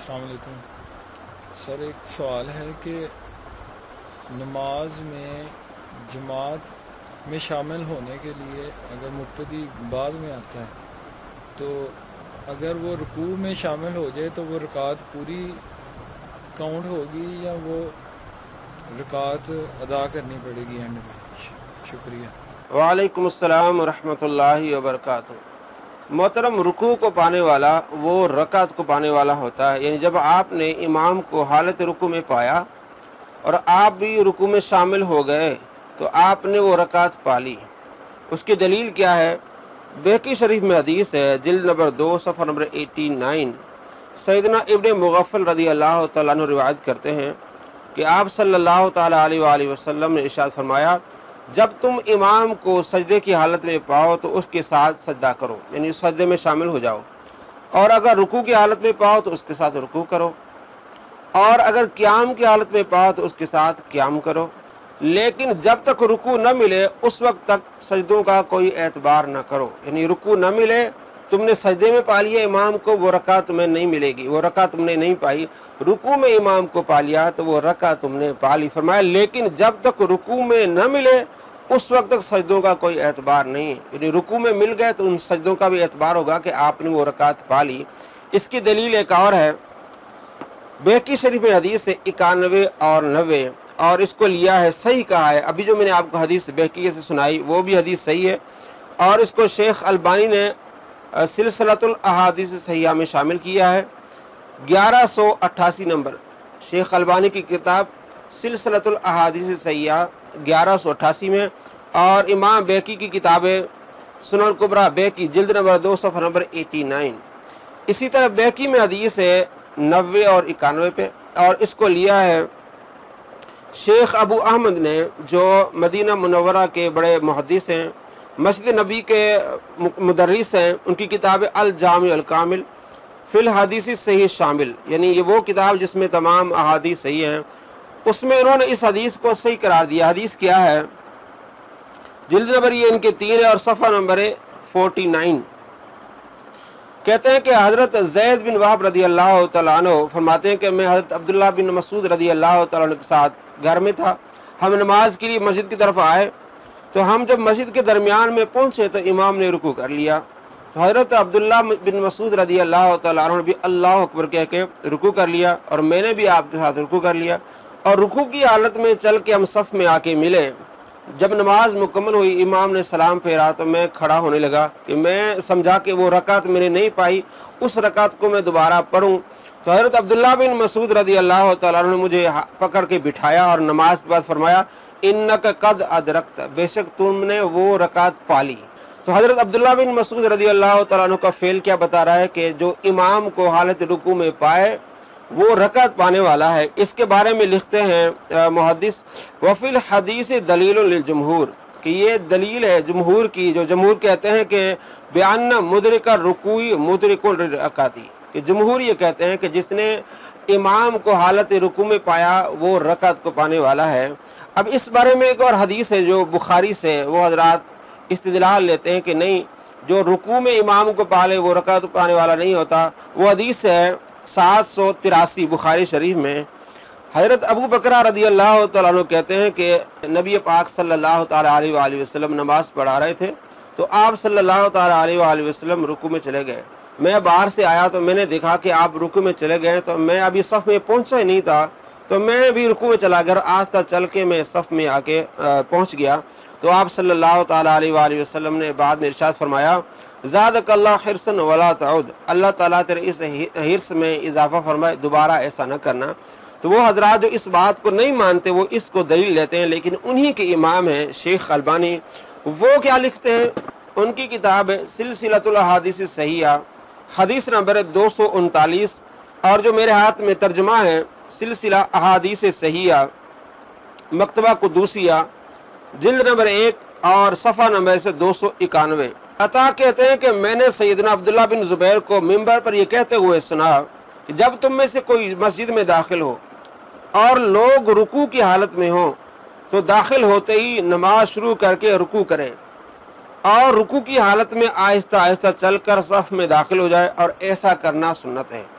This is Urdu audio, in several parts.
السلام علیکم سر، ایک سوال ہے کہ نماز میں جماعت میں شامل ہونے کے لیے اگر مقتدی بعد میں آتا ہے تو اگر وہ رکوع میں شامل ہو جائے تو وہ رکعت پوری کاؤنٹ ہوگی یا وہ رکعت ادا کرنی پڑے گی اینڈ میں؟ شکریہ۔ وعلیکم السلام ورحمۃ اللہ وبرکاتہ۔ محترم، رکوع کو پانے والا وہ رکعت کو پانے والا ہوتا ہے، یعنی جب آپ نے امام کو حالت رکوع میں پایا اور آپ بھی رکوع میں شامل ہو گئے تو آپ نے وہ رکعت پا لی۔ اس کی دلیل کیا ہے؟ بہقی شریف میں حدیث ہے، جلد نمبر 2 صفحہ نمبر 89۔ سیدنا ابن مغفل رضی اللہ تعالیٰ عنہ روایت کرتے ہیں کہ آپ صلی اللہ تعالیٰ علیہ وآلہ وسلم نے ارشاد فرمایا، جب تم امام کو سجدے کی حالت میں پاؤ تو اس کے ساتھ سجدہ کرو، یعنی سجدے میں شامل ہو جاؤ، اور اگر رکوع کی حالت میں پاؤ تو اس کے ساتھ رکوع کرو، اور اگر قیام کی حالت میں پاؤ تو اس کے ساتھ قیام کرو، لیکن جب تک رکوع نہ ملے اس وقت تک سجدوں کا کوئی اعتبار نہ کرو، یعنی رکوع نہ ملے، تم نے سجدے میں پا لیا امام کو، وہ رکعت تمہیں نہیں ملے گی، وہ رکعت تم نے نہیں پائی۔ رکوع میں امام کو پا لیا تو وہ رکعت تم نے پا لی۔ فرمایا لیکن جب تک رکوع میں نہ ملے اس وقت تک سجدوں کا کوئی اعتبار نہیں، یعنی رکوع میں مل گئے تو ان سجدوں کا بھی اعتبار ہوگا کہ آپ نے وہ رکعت پا لی۔ اس کی دلیل ایک اور ہے، بہقی شریف میں حدیث ہے 91 اور 90، اور اس کو لیا ہے، صحیح کہا ہے، ابھی جو میں نے آپ کو حدیث بہقی سے سنائی وہ بھی حدیث صحیح ہے، اور اس کو شیخ البانی نے سلسلۃ الاحادیث صحیحہ میں شامل کیا ہے، 1188 نمبر، شیخ البانی کی کتاب سلسلۃ الاحادیث صحیحہ 1188 میں، اور امام بہقی کی کتاب سنن الکبریٰ بہقی جلد نمبر 2 صفحہ نمبر 89۔ اسی طرح بہقی میں حدیث ہے 90 اور 91 پہ، اور اس کو لیا ہے شیخ ابو احمد نے، جو مدینہ منورہ کے بڑے محدث ہیں، مسجد نبی کے مدرس ہیں، ان کی کتاب الجامع الکامل فی الحدیث صحیح شامل، یعنی یہ وہ کتاب جس میں تمام احادیث صحیح ہیں، اس میں انہوں نے اس حدیث کو صحیح قرار دیا۔ حدیث کیا ہے؟ جلد نمبر یہ ان کے 3 ہے اور صفحہ نمبر 49۔ کہتے ہیں کہ حضرت زید بن وہب رضی اللہ تعالیٰ عنہ فرماتے ہیں کہ میں حضرت عبداللہ بن مسعود رضی اللہ تعالیٰ عنہ کے ساتھ گھر میں تھا، ہم نماز کے لیے مسجد کی طرف آئے تو ہم جب مسجد کے درمیان میں پہنچے تو امام نے رکوع کر لیا، تو حضرت عبداللہ بن مسعود رضی اللہ تعالیٰ عنہ نے بھی اللہ اکبر کہہ کے رکوع کر لیا، اور میں نے بھی آپ کے ساتھ رکوع کر لیا، اور رکوع کی حالت میں چل کے ہم صف میں آ کے ملے۔ جب نماز مکمل ہوئی، امام نے سلام پھیرا تو میں کھڑا ہونے لگا کہ میں سمجھا کہ وہ رکعت میں نے نہیں پائی، اس رکعت کو میں دوبارہ پڑھوں، تو حضرت عبداللہ بن مسعود رضی اللہ تعالیٰ عنہ نے مجھے پکڑ کے بٹھایا اور نماز کے بعد فرمایا، انک قد ادرکت، بے شک تم نے وہ رکعت پا لی۔ تو حضرت عبداللہ بن مسعود رضی اللہ تعالیٰ عنہ کا فعل کیا بتا رہا ہے کہ جو امام کو حالت رکوع میں پائے وہ رکعت پانے والا ہے۔ اس کے بارے میں لکھتے ہیں محدث، وفی الحدیث دلیل للجمہور، کہ یہ دلیل ہے جمہور کی، جو جمہور کہتے ہیں کہ بیان مدرک الرکوع مدرک الرکعت، کہ جمہور یہ کہتے ہیں کہ جس نے امام کو حالت رکوع میں پایا وہ رکعت کو پانے والا ہے۔ اب اس بارے میں ایک اور حدیث ہے جو بخاری سے، وہ حضرات استدلال لیتے ہیں کہ نہیں، جو رکوع میں امام کو پالے وہ رکعت پانے والا نہیں ہوتا۔ وہ حدیث ہے 783 بخاری شریف میں، حضرت ابو بکرہ رضی اللہ تعالیٰ عنہ کہتے ہیں کہ نبی پاک صلی اللہ تعالیٰ علیہ وآلہ وسلم نماز پڑھا رہے تھے تو آپ صلی اللہ تعالیٰ علیہ وآلہ وسلم رکوع میں چلے گئے، میں باہر سے آیا تو میں نے دیکھا کہ آپ رکوع میں چلے گئے، تو میں ابھی صف میں پہنچا ہی نہیں تھا تو میں بھی رکوع میں چلا گیا، آہستہ چل کے میں صف میں آ کے پہنچ گیا، تو آپ صلی اللہ تعالیٰ علیہ وآلہ وسلم نے بعد میں ارشاد فرمایا، زادک اللہ حرصا ولا تعود، اللہ تعالیٰ تیرے اس حرص میں اضافہ فرمائے، دوبارہ ایسا نہ کرنا۔ تو وہ حضرات جو اس بات کو نہیں مانتے وہ اس کو دلیل لیتے ہیں، لیکن انہی کے امام ہیں شیخ البانی، وہ کیا لکھتے ہیں؟ ان کی کتاب ہے سلسلۃ الاحادیث صحیحہ، حدیث نمبر 239، اور جو میرے ہاتھ میں ترجمہ ہے سلسلہ احادیث صحیحہ مکتبہ قدوسیہ جلد نمبر 1 اور صفحہ نمبر 291۔ عطا کہتے ہیں کہ میں نے سیدنا عبداللہ بن زبیر کو منبر پر یہ کہتے ہوئے سنا کہ جب تم میں سے کوئی مسجد میں داخل ہو اور لوگ رکوع کی حالت میں ہوں تو داخل ہوتے ہی نماز شروع کر کے رکوع کریں، اور رکوع کی حالت میں آہستہ آہستہ چل کر صف میں داخل ہو جائے، اور ایسا کرنا سنت ہے۔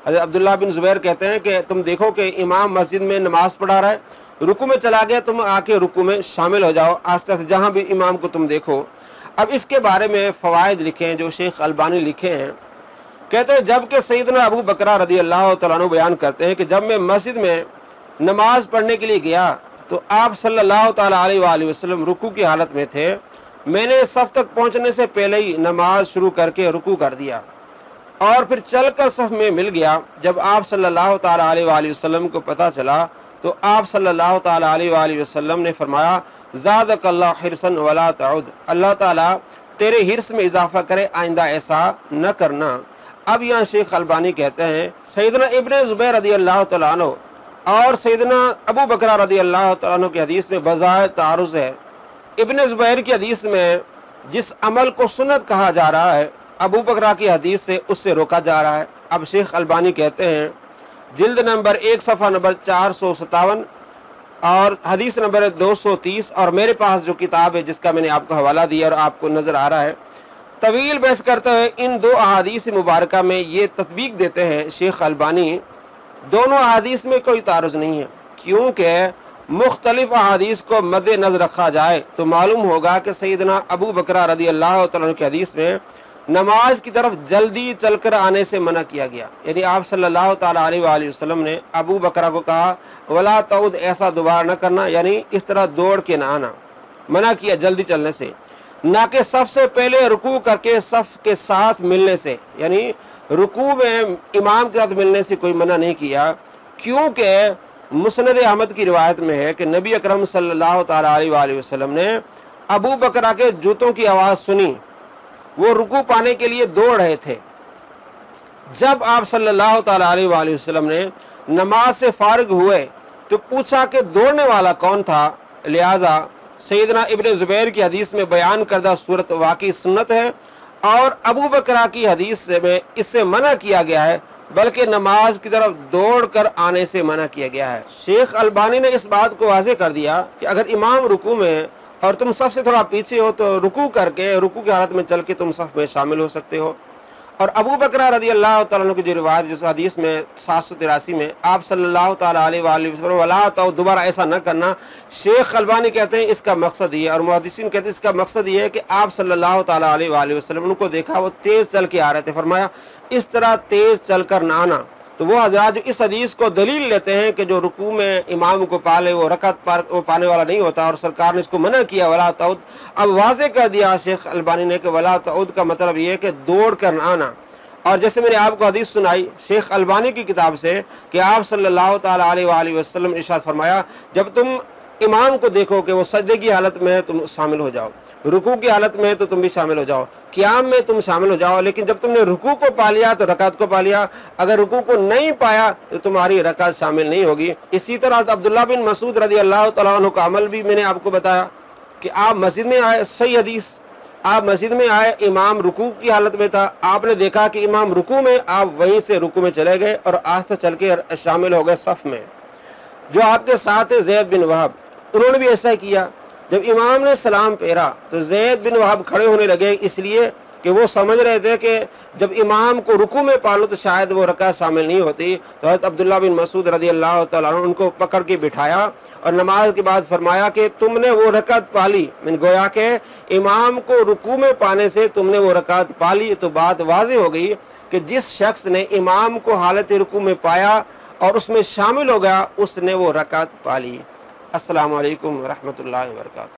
حضرت عبداللہ بن زبیر کہتے ہیں کہ تم دیکھو کہ امام مسجد میں نماز پڑھا رہا ہے، رکوع میں چلا گیا، تم آ کے رکوع میں شامل ہو جاؤ آہستہ سے جہاں بھی امام کو تم دیکھو۔ اب اس کے بارے میں فوائد لکھے ہیں جو شیخ البانی لکھے ہیں، کہتے ہیں جب کہ سیدنا ابو بکر رضی اللہ تعالیٰ عنہ بیان کرتے ہیں کہ جب میں مسجد میں نماز پڑھنے کے لیے گیا تو آپ صلی اللہ تعالیٰ علیہ وآلہ وسلم رکوع کی حالت میں تھے، میں نے صف تک پہنچنے سے پہلے ہی نماز شروع کر کے رکوع کر دیا اور پھر چل کر صف میں مل گیا۔ جب آپ صلی اللہ تعالیٰ علیہ وآلہ وسلم کو پتہ چلا تو آپ صلی اللہ تعالیٰ علیہ وآلہ وسلم نے فرمایا زادک اللہ حرصاً ولا تعد، اللہ تعالیٰ تیرے حرص میں اضافہ کرے، آئندہ ایسا نہ کرنا۔ اب یہاں شیخ البانی کہتے ہیں سیدنا ابن زبیر رضی اللہ تعالیٰ عنہ اور سیدنا ابو بکر رضی اللہ تعالیٰ عنہ کی حدیث میں بظاہر تعارض ہے۔ ابن زبیر کی حدیث میں جس عمل کو سنت کہا جا رہا ہے، ابو بکر کی حدیث سے اس سے روکا جا رہا ہے۔ اب شیخ البانی کہتے ہیں جلد نمبر 1 صفحہ نمبر 457 اور حدیث نمبر 230، اور میرے پاس جو کتاب ہے جس کا میں نے آپ کو حوالہ دیا اور آپ کو نظر آ رہا ہے، طویل بحث کرتے ہوئے ان دو احادیث مبارکہ میں یہ تطبیق دیتے ہیں شیخ البانی دونوں احادیث میں کوئی تعارض نہیں ہے، کیونکہ مختلف احادیث کو مد نظر رکھا جائے تو معلوم ہوگا کہ سیدنا ابو بکر رضی اللہ تعالیٰ عنہ کی حدیث میں نماز کی طرف جلدی چل کر آنے سے منع کیا گیا، یعنی آپ صلی اللہ تعالیٰ علیہ وآلہ وسلم نے ابو بکر کو کہا ولا تعود، ایسا دوبارہ نہ کرنا، یعنی اس طرح دوڑ کے نہ آنا، منع کیا جلدی چلنے سے، نہ کہ صف سے پہلے رکوع کر کے صف کے ساتھ ملنے سے، یعنی رکوع میں امام کے ساتھ ملنے سے کوئی منع نہیں کیا، کیونکہ مسند احمد کی روایت میں ہے کہ نبی اکرم صلی اللہ تعالیٰ علیہ وآلہ وسلم نے ابو بکر کے جوتوں کی آواز سنی، وہ رکوع پانے کے لیے دوڑ رہے تھے۔ جب آپ صلی اللہ تعالیٰ علیہ وآلہ وسلم نے نماز سے فارغ ہوئے تو پوچھا کہ دوڑنے والا کون تھا، لہذا سیدنا ابن زبیر کی حدیث میں بیان کردہ صورت واقعی سنت ہے اور ابو بکر کی حدیث میں اس سے منع کیا گیا ہے، بلکہ نماز کی طرف دوڑ کر آنے سے منع کیا گیا ہے۔ شیخ البانی نے اس بات کو واضح کر دیا کہ اگر امام رکوع میں اور تم صف سے تھوڑا پیچھے ہو تو رکوع کر کے رکوع کی حالت میں چل کے تم صف میں شامل ہو سکتے ہو۔ اور ابو بکر رضی اللہ تعالیٰ عنہ کی جو روایت جس حدیث میں 783 میں آپ صلی اللہ تعالیٰ علیہ وآلہ وسلم ولا تعود، دوبارہ ایسا نہ کرنا، شیخ البانی کہتے ہیں اس کا مقصد یہ، اور محدثین کہتے ہیں اس کا مقصد یہ ہے کہ آپ صلی اللہ تعالیٰ علیہ وآلہ وسلم ان کو دیکھا وہ تیز چل کے آ رہے تھے، فرمایا اس طرح تیز چل کر نہ آنا۔ تو وہ حضرات جو اس حدیث کو دلیل لیتے ہیں کہ جو رکوع میں امام کو پالے وہ رکعت پانے والا نہیں ہوتا اور سرکار نے اس کو منع کیا ولا تعود، اب واضح کر دیا شیخ البانی نے کہ ولا تعود کا مطلب یہ ہے کہ دوڑ کر نہ آنا۔ اور جیسے میں نے آپ کو حدیث سنائی شیخ البانی کی کتاب سے کہ آپ صلی اللہ تعالیٰ علیہ وآلہ وسلم ارشاد فرمایا جب تم امام کو دیکھو کہ وہ سجدے کی حالت میں ہے تم شامل ہو جاؤ، رکوع کی حالت میں ہے تو تم بھی شامل ہو جاؤ، قیام میں تم شامل ہو جاؤ، لیکن جب تم نے رکوع کو پا لیا تو رکعت کو پا لیا، اگر رکوع کو نہیں پایا تو تمہاری رکعت شامل نہیں ہوگی۔ اسی طرح عبداللہ بن مسعود رضی اللہ تعالیٰ عنہ کا عمل بھی میں نے آپ کو بتایا کہ آپ مسجد میں آئے، صحیح حدیث، آپ مسجد میں آئے، امام رکوع کی حالت میں تھا، آپ نے دیکھا کہ امام رکوع میں، آپ وہیں سے رکوع میں چلے گئے اور آہستہ چل کے شامل ہو گئے صف میں۔ جو آپ کے ساتھ زید بن وہب، انہوں نے بھی ایسا کیا، جب امام نے سلام پھیرا تو زید بن وہب کھڑے ہونے لگے، اس لیے کہ وہ سمجھ رہے تھے کہ جب امام کو رکوع میں پالو تو شاید وہ رکعت شامل نہیں ہوتی، تو حضرت عبداللہ بن مسعود رضی اللہ تعالیٰ عنہ ان کو پکڑ کے بٹھایا اور نماز کے بعد فرمایا کہ تم نے وہ رکعت پالی، گویا کہ امام کو رکوع میں پانے سے تم نے وہ رکعت پالی۔ تو بات واضح ہو گئی کہ جس شخص نے امام کو حالت رکوع میں پایا اور اس میں شامل ہو گیا اس نے وہ رکعت پالی۔ السلام علیکم ورحمۃ اللہ وبرکاتہ۔